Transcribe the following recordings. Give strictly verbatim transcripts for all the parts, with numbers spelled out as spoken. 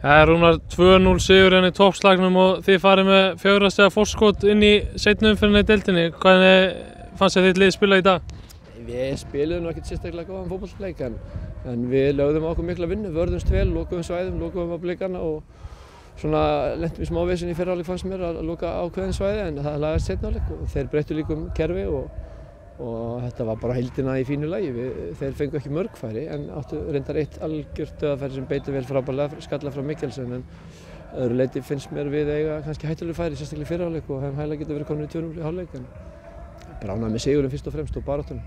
Það er rúmar tvö núll sigur í toppslagnum og þið farið með fjögurra stiga forskot inn í seinni umferðinni í deildinni. Hvernig fannst þér þitt lið spila í dag? Við spiluðum ekkert sérstaklega góðan fótboltaleik en, en við lögðum okkur mikla vinnu, vörðumst vel, lokuðum svæðum, lokuðum á blikana og svona lentum í smá vesen í fyrri hálfleik fannst mér að loka ákveðin svæði en það lagaðist seinni hálfleik og þeir breyttu líka um kerfi og, og þetta var bara heildina í fínu lagi. Við, þeir fengu ekki mörg færi en áttu reyndar eitt algjört dauðafæri sem beitti vel frábærlega, skalla frá Mikkelsen en öðru leyti finnst mér við eiga kannski hættuleg færi, sérstaklega í fyrri hálfleik og hefum hæglega getað verið komin í tvö núll í hálfleik en bara ánægð með sigurinn fyrst og fremst og baráttunum.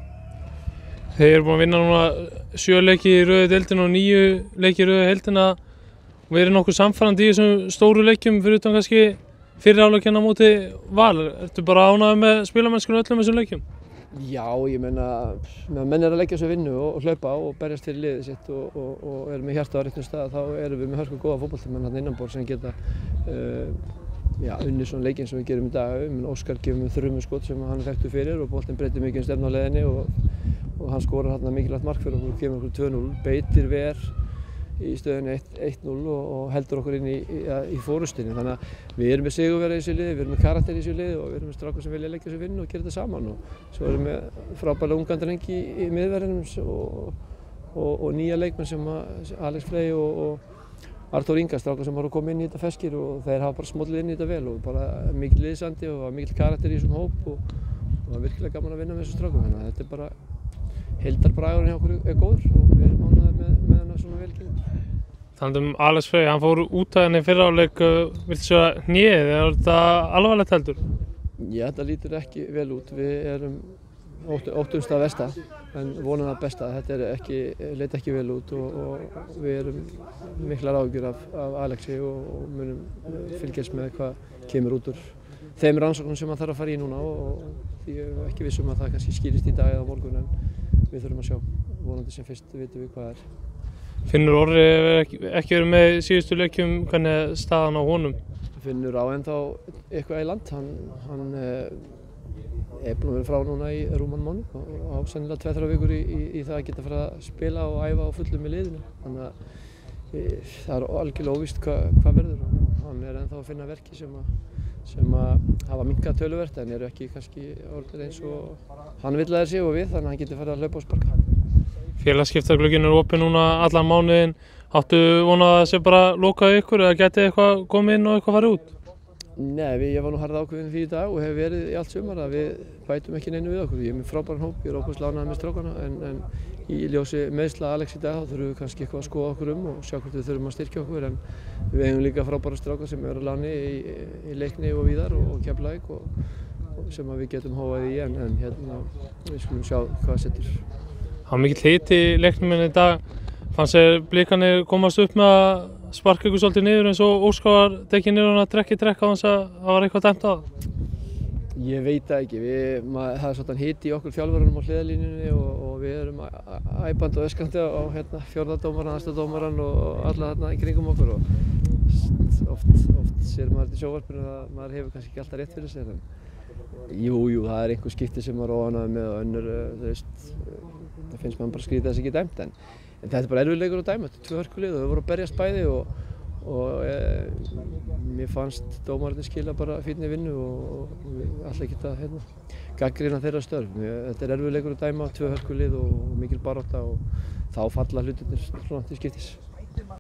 Þeir eru búin að vinna núna sjö leiki í röðu deildina og níu leiki í röðu heildina og við erum nokkuð samfærandi í þessum stóru leikjum fyrir utan kannski fyrri hálfleikinn á móti Val. Ertu bara ánægður með spilamennskunni öllum þessum leikjum? Já, ég meina, menn er að leggja sér vinnu og, og hlaupa og berjast fyrir liðið sitt og, og, og erum með hjarta á réttum stað, þá erum við með hörku góða fótboltamenn þarna innanborð sem geta uh, já, unnið svona leikinn sem við gerum í dag. Óskar gefur með þrumuskot sem hann er þekktur fyrir og boltinn breytir mikið um stefnu á leiðinni og, og hann skorar þarna mikilvægt mark fyrir okkur og gefur okkur tvö núll, beitir ver í stöðunni eitt núll og, og heldur okkur inn í, í, í fórustinni. Þannig að við erum með sigurvegara í þessu liði, við erum með karakter í þessu liði og við erum með strákar sem vilja leggja sér vinnu og gera þetta saman. Og svo erum við frábærlega ungan dreng í, í miðverðinum og, og, og nýja leikmenn sem að, Alex Frey og, og Artur Inga, strákar sem hafa komið inn í þetta feskir og þeir hafa bara smollið inn í þetta vel og bara mikil liðsandi og mikil karakter í þessum hóp og, og það er virkilega gaman að vinna með þessum strákum. Þannig að þetta er bara heildarbragurinn hjá okkur er góður og við erum ánægðir með, með hana svona vel gengur. Talandi um Alex Frey, hann fór út af henni í fyrri hálfleik, viltu segja hnéð, er þetta alvarlegt heldur? Já, þetta lítur ekki vel út. Við erum óttumst að versta en vonum að besta. Þetta er ekki, leit ekki vel út og, og við erum miklar áhyggjur af, af Alexi og, og munum fylgjast með hvað kemur út úr þeim rannsóknum sem hann þarf að fara í núna og, og því ég er ekki viss um að það kannski skýrist í dag eða á morgun en við þurfum að sjá. Vonandi sem fyrst vitum við hvað er. Finnur Orri hefur ekki, ekki verið með síðustu leikjum, hvernig er staðan á honum? Finnur á ennþá eitthvað í land, hann, hann er búinn að vera frá núna í rúman mánuð og á sennilega tvær þrjár vikur í, í, í það að geta fara að spila og æfa á fullu með liðinu. Þannig að e, það er algjörlega óvíst hvað hva verður og hann er ennþá að finna verki sem að, sem að hafa minnkað töluvert en eru ekki kannski orðið eins og hann vill að þeir séu og við þannig að hann getur farið að hlaupa og sparka. Félagsskiptaglugginn er opinn núna allan mánuðinn. Áttu vonað að það sé bara lokað ykkur eða gæti eitthvað komið inn og eitthvað farið út? Nei, við, ég var nú harða ákveðin því í dag og hef verið í allt sumar að við bætum ekki neinu við okkur. Ég er með frábæran hóp, ég er óbúslega ánægður með strákana en, en í ljósi meiðsla Alex í dag þá þurfum við kannski eitthvað að skoða okkur um og sjá hvort við þurfum að styrkja okkur en við eigum líka frábæra strákar sem eru á láni í, í Leikni og víðar og, og Keflavík og, og sem við getum hófað í en, en hérna við skulum sjá hvað setur. Það var mikill hiti í leiknum í dag. Fannst þér blikarnir komast upp með að sparka ykkur svolítið niður eins og Óskar var tekið niður og trekk í trekk á þess að það var eitthvað dæmt á það? Ég veit það ekki. Við, mað, það er svona hiti í okkur þjálfarunum á hliðarlínunni og, og við erum æpandi og öskandi á hérna, fjórða dómarann, aðstoð dómarann og alla þarna í kringum okkur og oft, oft sér maður þetta í sjónvarpinu að maður hefur kannski ekki alltaf rétt fyrir sér en jú, jú, það er einhver skipti sem maður er óánægður með og önnur, þú veist, það finnst maður bara skrítið að það sé ekki dæmt en, en þetta er bara erfiður leikur að dæma, þetta er tvö hörkulið og við vorum að berjast bæði og, og e, mér fannst dómararnir skila bara fínni vinnu og, og við ætla ekki að hérna, gagnrýna þeirra störf. Þetta er erfiður leikur að dæma, tvö hörkulið og mikil barátta og þá falla hlutirnir svona til skiptis.